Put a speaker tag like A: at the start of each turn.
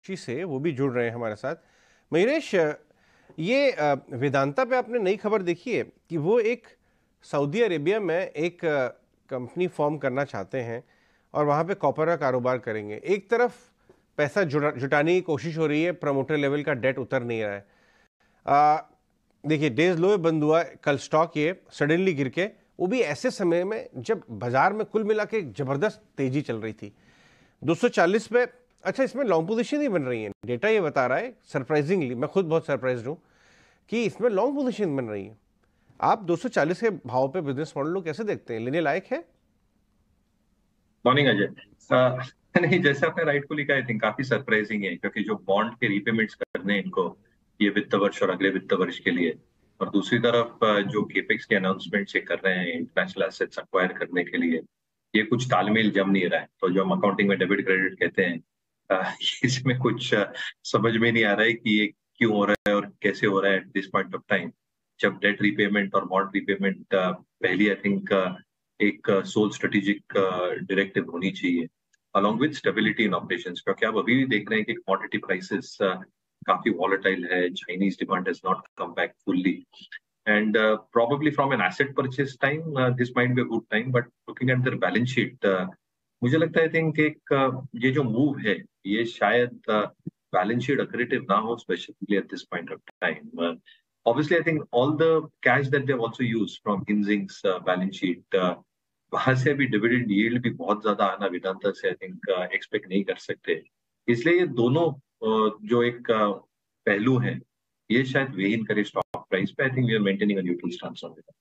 A: रांची से, वो भी जुड़ रहे हैं हमारे साथ। मयूरेश, ये वेदांता पे आपने नई खबर देखी है कि वो एक सऊदी अरेबिया में एक कंपनी फॉर्म करना चाहते हैं और वहाँ पे कॉपर का कारोबार करेंगे। एक तरफ पैसा जुटाने की कोशिश हो रही है, प्रमोटर लेवल का डेट उतर नहीं रहा है। देखिए, डेज लो बंद हुआ कल स्टॉक, ये सडनली गिर के, वो भी ऐसे समय में जब बाजार में कुल मिला के जबरदस्त तेजी चल रही थी 240 पे। अच्छा, इसमें लॉन्ग पोजीशन ही बन रही है, डेटा ये बता रहा है सरप्राइजिंगली, मैं खुद बहुत सरप्राइज हूँ कि इसमें लॉन्ग पोजीशन बन रही है। आप 240 के भाव पे बिजनेस मॉडल को कैसे देखते हैं, लेने लायक है?
B: मॉर्निंग अजय। नहीं, जैसे आपने राइटफुली कहा, आई थिंक काफी सरप्राइजिंग है, क्योंकि जो बॉन्ड के रीपेमेंट्स करने हैं इनको ये वित्त वर्ष और अगले वित्त वर्ष के लिए, और दूसरी तरफ जो केपेक्स के अनाउंसमेंट्स ये कर रहे हैं इंटरनेशनल एसेट्स एक्वायर करने के लिए, ये कुछ तालमेल जम नहीं रहा है। तो जो हम अकाउंटिंग में डेबिट क्रेडिट कहते हैं, इसमें कुछ समझ में नहीं आ रहा है कि ये क्यों हो रहा है और कैसे हो रहा है at this point of time, जब डेट रीपेमेंट और बॉन्ड रीपेमेंट पहली आई थिंक एक सोल स्ट्रेटेजिक डायरेक्टिव होनी चाहिए, along with stability in operations, क्योंकि आप अभी भी देख रहे हैं कि कमोडिटी प्राइसेस काफी वॉलेटाइल है, Chinese demand has not come back fully, and probably from an asset purchase time this might be a good time, but looking at their balance sheet, मुझे लगता है आई थिंक एक ये जो मूव है ये शायद बैलेंस शीट accretive ना हो, specially at this point of time. Obviously, I think all the cash that they've also used from Kinzing's balance sheet, वहां से अभी डिविडेंड यील्ड भी बहुत ज्यादा आना वेदांता से आई थिंक एक्सपेक्ट नहीं कर सकते। इसलिए ये दोनों जो एक पहलू हैं, ये शायद वेन करे स्टॉक प्राइस पे। I think we are maintaining a neutral stance on it.